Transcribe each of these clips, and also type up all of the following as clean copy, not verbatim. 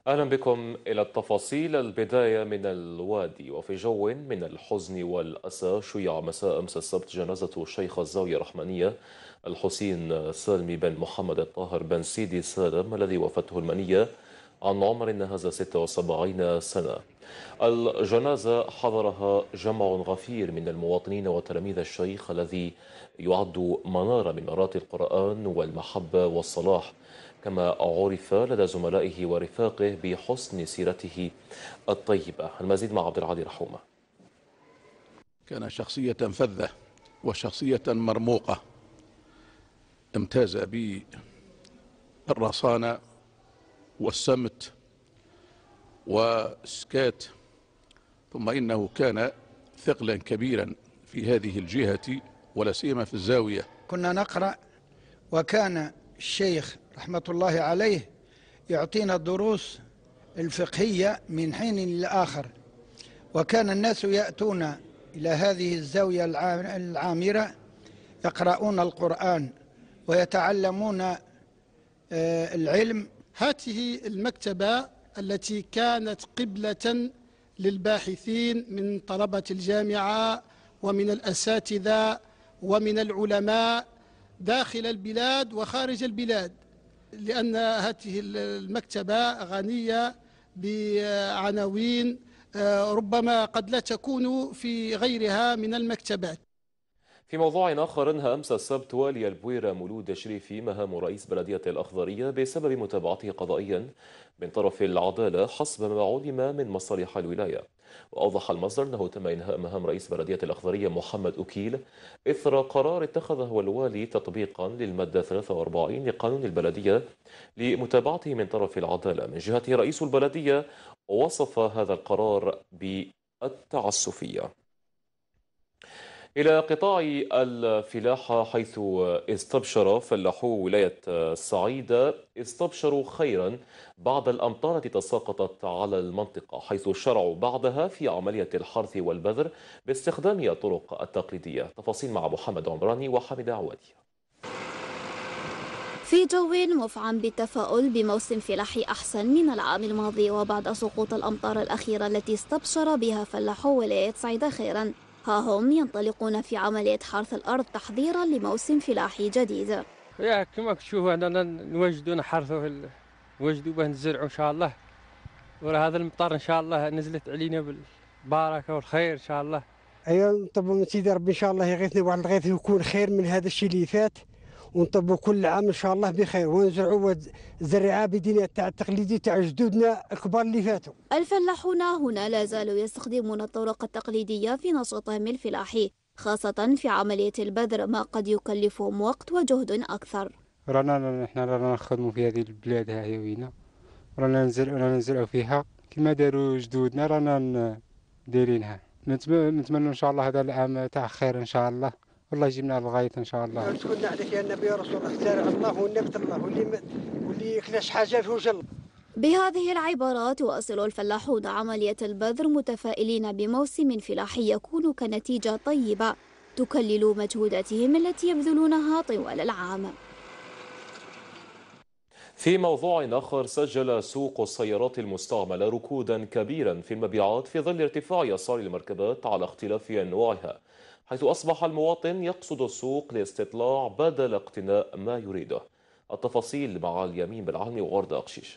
أهلا بكم إلى التفاصيل. البداية من الوادي. وفي جو من الحزن والأسى شيع مساء أمس السبت جنازة شيخ الزاوية الرحمنية الحسين سالمي بن محمد الطاهر بن سيدي سالم الذي وفاته المنية عن عمر ناهز 76 سنة. الجنازة حضرها جمع غفير من المواطنين وتلاميذ الشيخ الذي يعد منارة من منارات القرآن والمحبة والصلاح، كما عرف لدى زملائه ورفاقه بحسن سيرته الطيبة. المزيد مع عبد العالي رحومة. كان شخصية فذة وشخصية مرموقة، امتاز بالرصانة والسمت والسكات، ثم إنه كان ثقلا كبيرا في هذه الجهة ولا سيما في الزاوية. كنا نقرأ وكان الشيخ رحمة الله عليه يعطينا الدروس الفقهية من حين لآخر، وكان الناس يأتون إلى هذه الزاوية العامرة يقرؤون القرآن ويتعلمون العلم. هذه المكتبة التي كانت قبلة للباحثين من طلبة الجامعة ومن الأساتذة ومن العلماء داخل البلاد وخارج البلاد، لأن هذه المكتبة غنية بعناوين ربما قد لا تكون في غيرها من المكتبات. في موضوع آخر، انهى أمس السبت والي البويرة مولود الشريفي مهام رئيس بلدية الأخضرية بسبب متابعته قضائيا من طرف العدالة حسب ما علم من مصالح الولاية. وأوضح المصدر أنه تم إنهاء مهام رئيس بلدية الأخضرية محمد أكيل إثر قرار اتخذه الوالي تطبيقا للمادة 43 لقانون البلدية لمتابعته من طرف العدالة. من جهته رئيس البلدية وصف هذا القرار بالتعسفية. إلى قطاع الفلاحة، حيث استبشر فلاحو ولاية الصعيد استبشروا خيرا بعد الأمطار التي تساقطت على المنطقة، حيث شرعوا بعدها في عملية الحرث والبذر باستخدام الطرق التقليدية. تفاصيل مع محمد عمراني وحمد عوادي. في جو مفعم بالتفاؤل بموسم فلاحي أحسن من العام الماضي، وبعد سقوط الأمطار الأخيرة التي استبشر بها فلاحو ولاية صعيد خيرا، ها هم ينطلقون في عملية حرث الأرض تحضيرا لموسم فلاحي جديد. يا كما تشوفوا أننا نوجدوا نحرثوا نوجدوا به نزرعوا إن شاء الله، وهذا المطر إن شاء الله نزلت علينا بالبركة والخير إن شاء الله. أيوة، نطلبوا سيدي ربي إن شاء الله يغيثنا واحد الغيث يكون خير من هذا الشيء اللي فات، ونطبوا كل عام إن شاء الله بخير، ونزرعوا زرعة بدينا تاع التقليدي تاع جدودنا الكبار اللي فاتوا. الفلاحون هنا لا زالوا يستخدمون الطرق التقليدية في نشاطهم الفلاحي، خاصة في عملية البذر، ما قد يكلفهم وقت وجهد أكثر. رانا نخدموا في هذه البلاد هاهي وينا، رانا نزرعوا فيها كما داروا جدودنا، رانا دايرينها. نتمنى إن شاء الله هذا العام تاع خير إن شاء الله، والله يجيبنا للغاية إن شاء الله. شكرنا عليك يا نبي يا رسول الله، زارع الله والنبت الله واللي يكلاش حاجة في وجه الله. بهذه العبارات يواصل الفلاحون عملية البذر متفائلين بموسم فلاحي يكون كنتيجة طيبة تكلل مجهوداتهم التي يبذلونها طوال العام. في موضوع آخر، سجل سوق السيارات المستعملة ركودا كبيرا في المبيعات في ظل ارتفاع أسعار المركبات على اختلاف أنواعها، حيث أصبح المواطن يقصد السوق لاستطلاع بدل اقتناء ما يريده. التفاصيل مع اليمين بالعلمي ووردة أقشيش.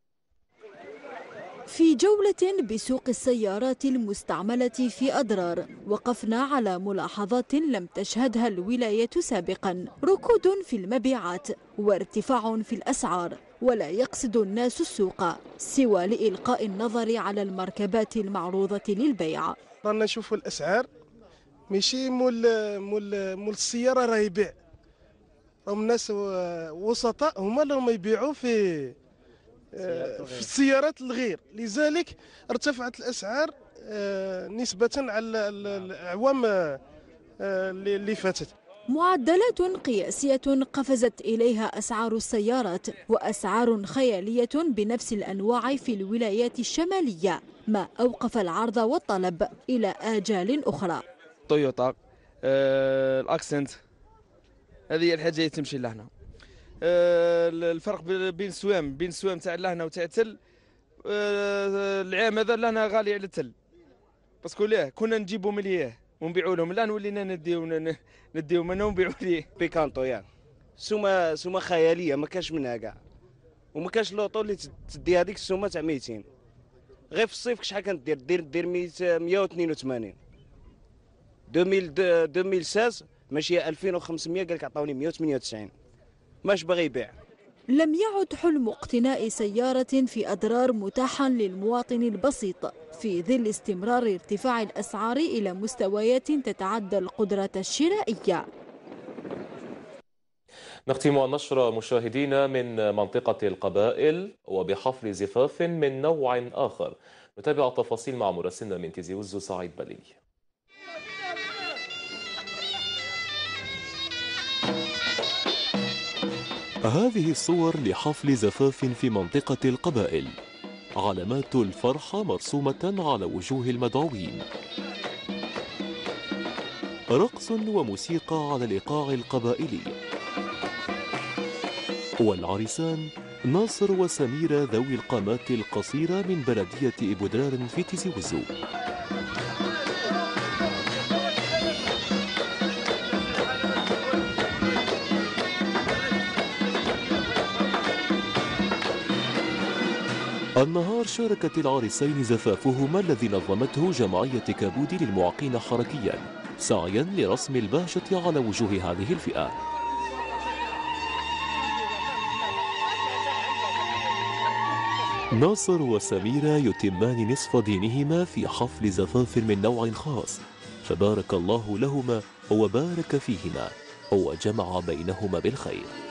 في جولة بسوق السيارات المستعملة في أضرار، وقفنا على ملاحظات لم تشهدها الولاية سابقا: ركود في المبيعات وارتفاع في الأسعار، ولا يقصد الناس السوق سوى لإلقاء النظر على المركبات المعروضة للبيع. رانا نشوفوا الأسعار ماشي مول السيارة راه يبيع، هم ناس وسطاء هما اللي هم يبيعوا في السيارات الغير، لذلك ارتفعت الأسعار نسبة على الأعوام اللي فاتت. معدلات قياسية قفزت إليها أسعار السيارات، وأسعار خيالية بنفس الأنواع في الولايات الشمالية، ما أوقف العرض والطلب إلى آجال أخرى. تويوتا، الأكسنت، هذه الحاجة اللي تمشي لهنا. الفرق بين السوام تاع لهنا وتاع تل العام هذا لنا غالي على التل، باسكو ليه كنا نجيبوا من ليه ونبيعوا لهم، الان ولينا نديو منهم ونبيعوا ليه. بيكانطو يعني سومه خياليه ما كاش منها كاع، وما كاش لوطو اللي تدي هذيك السومه تاع 200. غير في الصيف شحال كندير دير 182. 2016 ماشي 2500 قال لك عطاوني 198. ماش باغي يبيع. لم يعد حلم اقتناء سيارة في أضرار متاحا للمواطن البسيط في ظل استمرار ارتفاع الأسعار إلى مستويات تتعدى القدرة الشرائية. نختم النشر مشاهدينا من منطقة القبائل وبحفل زفاف من نوع آخر. نتابع التفاصيل مع مراسلنا من تيزي وزو سعيد بلي. هذه الصور لحفل زفاف في منطقة القبائل، علامات الفرحة مرسومة على وجوه المدعوين، رقص وموسيقى على الإيقاع القبائلي، والعريسان ناصر وسميرة ذوي القامات القصيرة من بلدية إبودرار في تيزي وزو. النهار شاركت العريسين زفافهما الذي نظمته جمعية كابودي للمعاقين حركيا، سعيا لرسم البهجة على وجوه هذه الفئة. ناصر وسميرة يتمان نصف دينهما في حفل زفاف من نوع خاص، فبارك الله لهما وبارك فيهما وجمع بينهما بالخير.